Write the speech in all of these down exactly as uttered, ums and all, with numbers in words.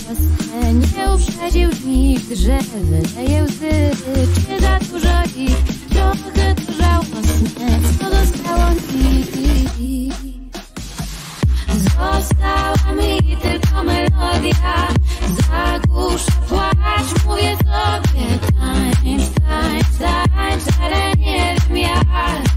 łasce. Nie uprzedził nikt, że wyleje łzy. Czy za dużo ich, trochę to żałosne. Co zostało mi? Została mi tylko melodia. Zagłusza płacz, mówię sobie tańcz, tańcz, tańcz, ale nie wiem jak.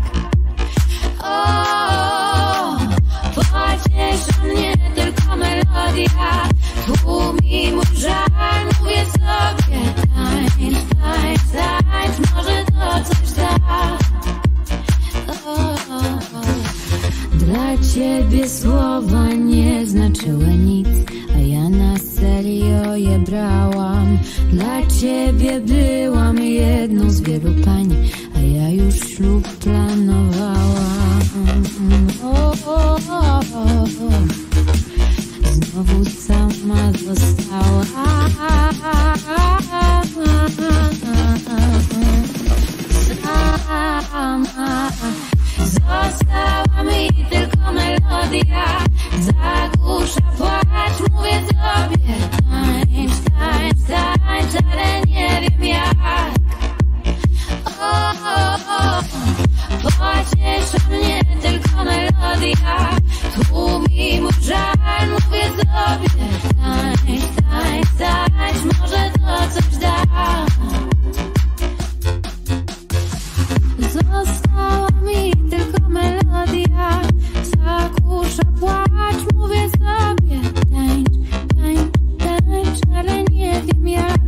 O, pociesza mnie tylko melodia. Tłumi mój żal, mówię sobie tańcz, tańcz, tańcz, może to coś da. O, o, o. Dla ciebie słowa nie znaczyły nic, a ja na serio je brałam. Dla ciebie byłam jedną z wielu pań, a ja już ślub planowałam. O, o, o, o. Znowu sama została. Sama. Została mi tylko melodia. Zagłusza płacz, mówię sobie tańcz, tańcz, tańcz, ale nie wiem jak. O, o, o. Pociesza mnie tylko melodia. Tłumi mój żal, mówię sobie tańcz, tańcz, tańcz, może to coś da. Została mi tylko melodia. Zagłusza płacz, mówię sobie tańcz, tańcz, tańcz, ale nie wiem jak.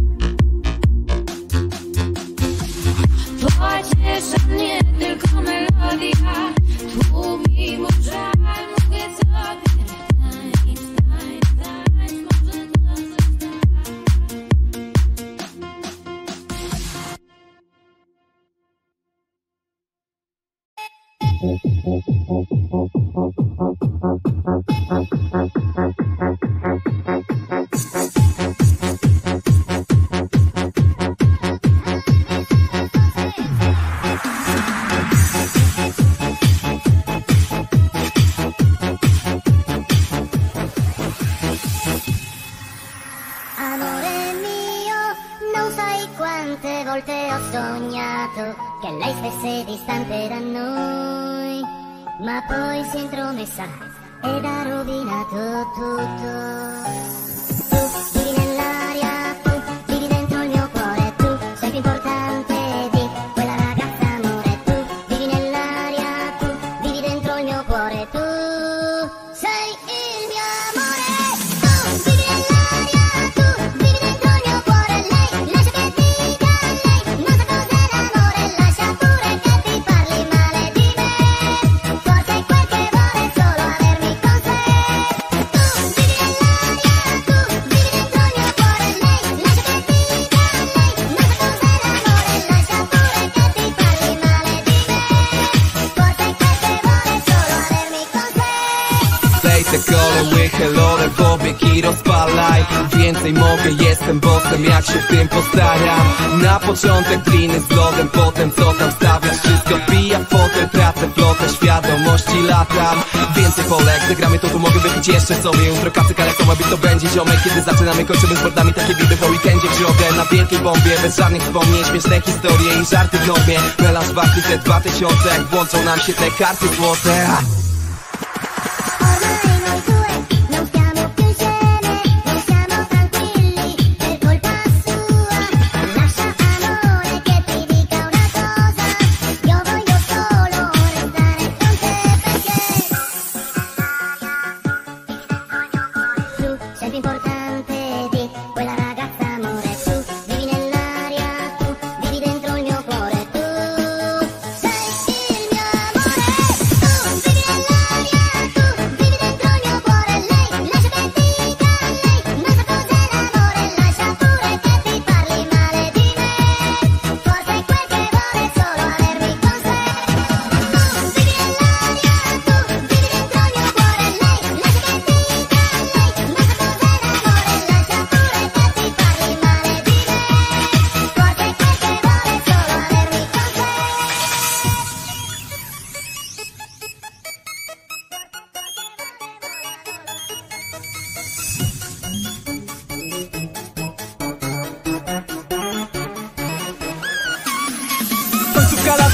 Pociesza mnie tylko melodia. Tłumi mój żal, mówię sobie tańcz, tańcz, tańcz, może to coś da. Amore mio, non sai quante volte ho sognato che lei stesse distante da noi, ma poi si è intromessa ed ha rovinato tutto. Tu vivi nell'aria, tu vivi dentro il mio cuore, tu sei più importante di quella ragazza, amore. Tu vivi nell'aria, tu vivi dentro il mio cuore, tu sei il mio amore. Tu vivi nell'aria, tu vivi dentro il mio cuore, lei lascia che dica lei, non sa cos'è l'amore, lascia pure che ti parli male di me, forse quel che vuole è solo avermi con sé. Tu vivi nell'aria, tu vivi dentro il mio cuore, lei lascia che dica lei, non sa cos'è l'amore, lascia pure che ti parli male di me, forse quel che vuole è solo avermi con sé. Tej te kole, łychę, lore, pobieg i rozpalaj. Więcej mogę, jestem bossem, jak się w tym postaram. Na początek gliny z lodem, potem co tam stawiasz. Wszystko wbija w fotel, tracę flotę, świadomości latam. Więcej polek, zagramy to, tu mogę wypić jeszcze sobie. Jutro kacyk, ale to ma być, to będzie ziomek. Kiedy zaczynamy, kończymy z bordami, takie biby po weekendzie w środę. Na wielkiej bombie, bez żadnych wspomnień, śmieszne historie i żarty w normie. Melanż warty te dwa tysiące, jak włączą nam się te karty złote. Ormai noi due non stiamo più insieme, non siamo tranquilli per colpa sua. Lascia amore che ti dica una cosa, io voglio solo restare con te perché tu sei più importante di quella ragazza, amore. Tu vivi nell'aria, tu vivi dentro il mio cuore, tu sei il mio amore. Tu vivi nell'aria, tu vivi dentro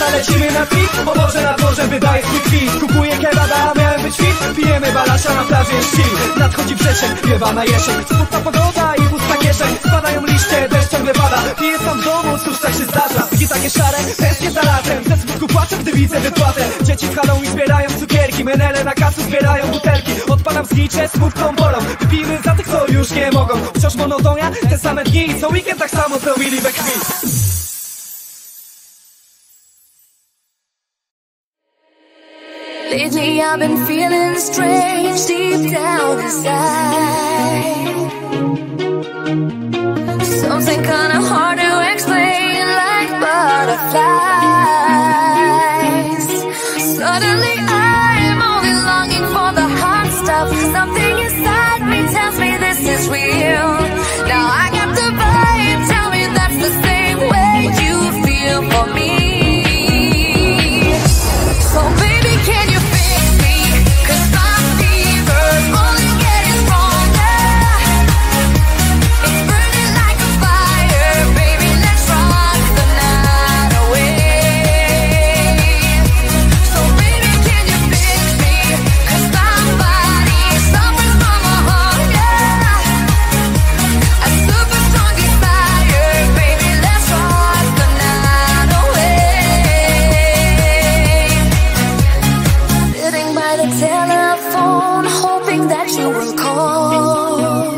lecimy na tweet. O Boże, nad morzem wydaje swój kwit. Kupuję kebaba, a miałem być fit. Pijemy balasia, na plaży jest chill. Nadchodzi wrzesień, wiewa na jesień. Smutna pogoda i pusta kieszeń. Spadają liście, deszcz ciągle pada. Piję sam w domu, cóż tak się zdarza. Dni takie szare, tęsknię za latem. Ze smutku płaczę, gdy widzę wypłatę. Dzieci w Halloween zbierają cukierki. Menele na kasu zbierają butelki. Odpalam znicze, smutną bolą. Wypijmy za tych, co już nie mogą. Wciąż monotonia, te same dni. Co weekend tak samo zrobili we krwi. Lately I've been feeling strange deep down inside. Something kinda hard to explain, like butterflies. Suddenly I'm only longing for the hot stuff. Something inside me tells me this is real. Now I got the vibe, tell me that's the same way you feel for me. So baby, can you fix me? 'Cause my fever's only getting stronger. It's burning like a fire, baby, let's rock the night away. So baby, can you fix me? 'Cause my body suffers from a hunger. A super strong desire, baby, let's rock the night away. Sitting by the telephone, hoping that you will call.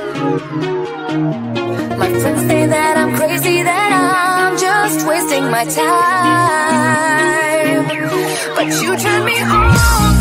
My friends say that I'm crazy, that I'm just wasting my time. But you turn me on.